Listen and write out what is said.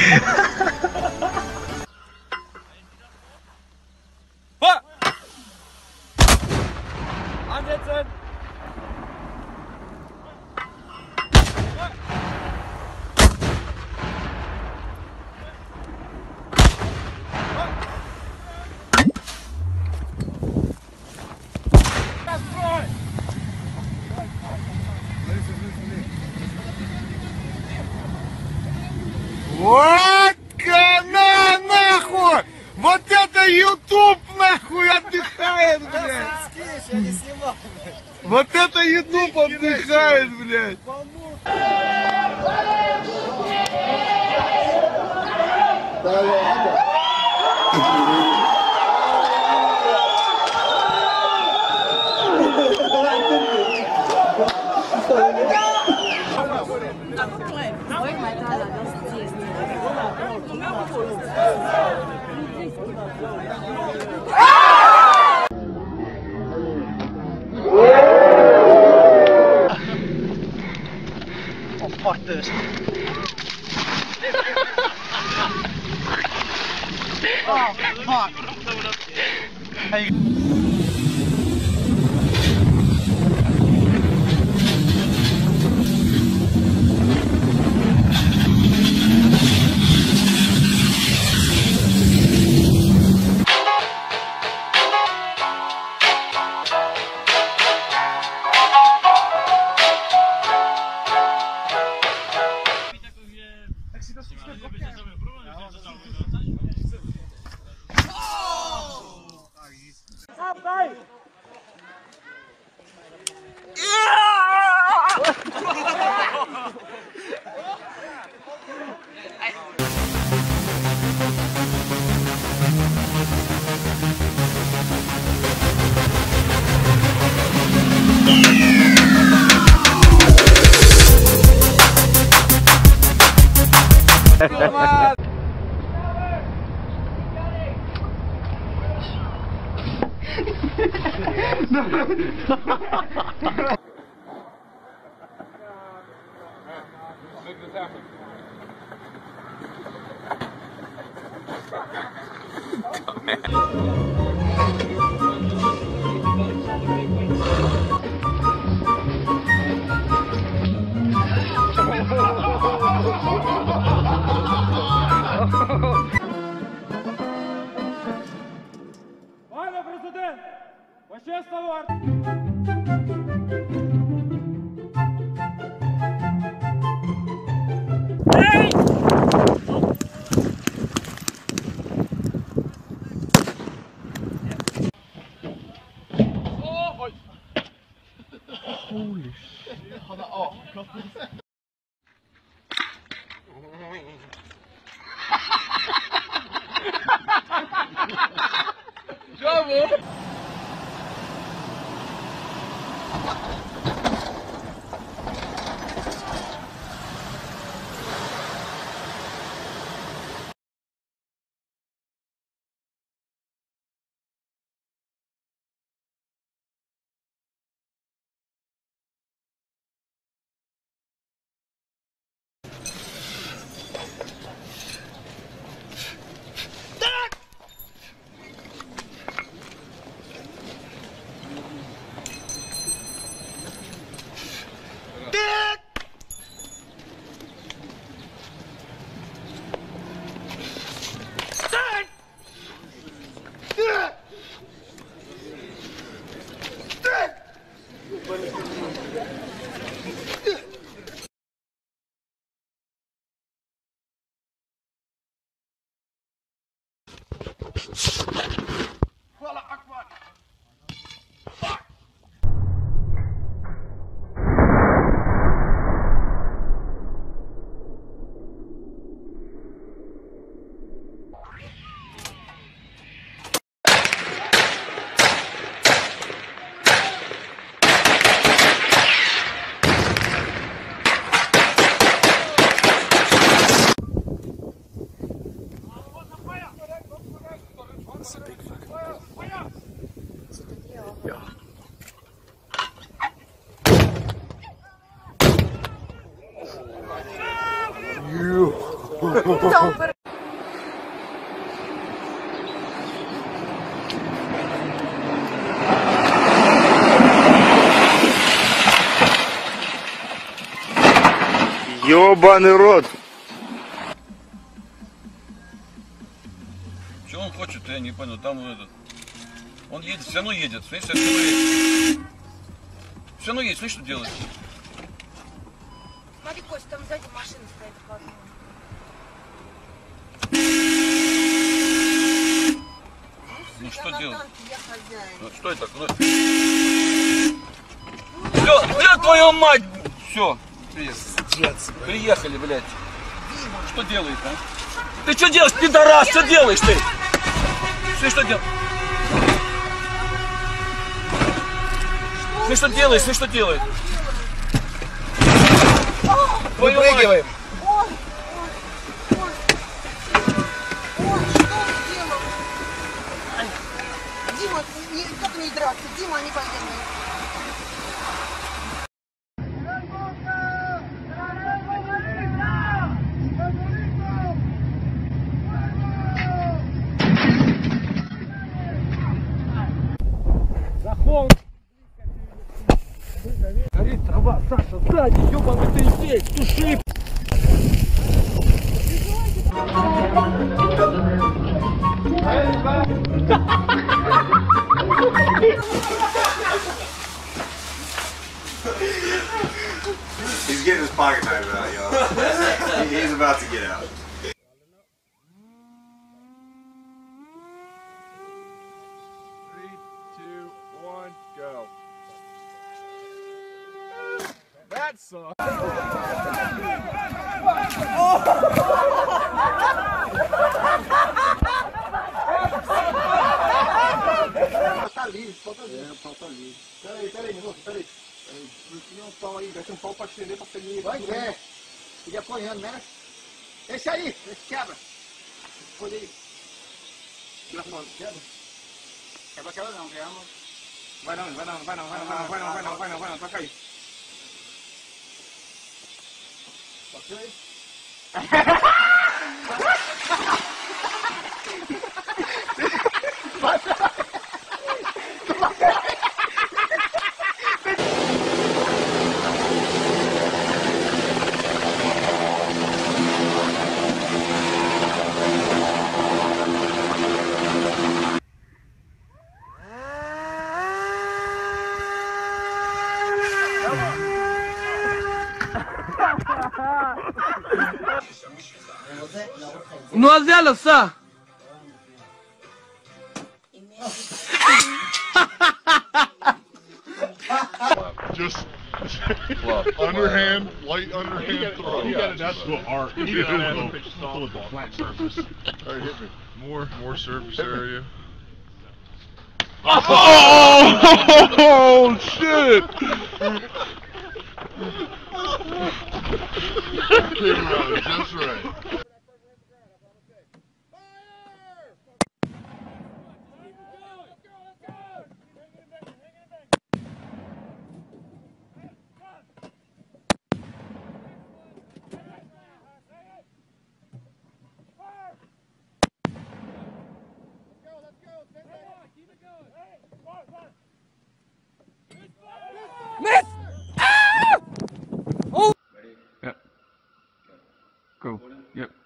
Ansetzen! Вот на нахуй! Вот это YouTube нахуй отдыхает, блядь! Я не снимал, Вот это YouTube отдыхает, блядь! Oh fuck this. Oh fuck. Hey. Пане президент, почеснував! Holy shit. Han har avklart. Bravo! Ёбаный рот. Что он хочет, я не понял. Там этот. Он едет, все равно едет. Смотри, все равно едет. Все равно едет, смотри, что делает. Смотри, Кость, там сзади машина стоит входная. Ну что делать? Я хозяин. Ну, что это? Все, блядь, твою мать! Все, приехали, блядь. Что делаешь, а? Ты что делаешь, пидорас? Что делаешь ты? Ты что делаешь? Ты что делаешь? Ты что делаешь? Выпрыгиваем. Ой, что он сделал? Дима, как не драться? Дима, не пойдем. Захол! Горит трава, Саша, сзади, ёбаный ты здесь, туши! He's getting his pocket knife out, y'all. He's about to get out. Go. That sucks. Falta livre, falta livre. É, falta livre. Peraí, minuto, peraí. Tinha um pau aí, vai ter um pau pra estender pra pegar. Vai, é. Fica apoiando, né? Esse aí, esse quebra. Olha aí. Tira fora, quebra. Quebra não, quebra. Vai não, toca aí. Toca aí. Mademoiselle, ça. Just underhand, light underhand throw. You got that's what art. You got to the flat surface. All right, hit me. More surface area. Oh shit! Came around just right. Miss! Ah! Oh! Go. Yep.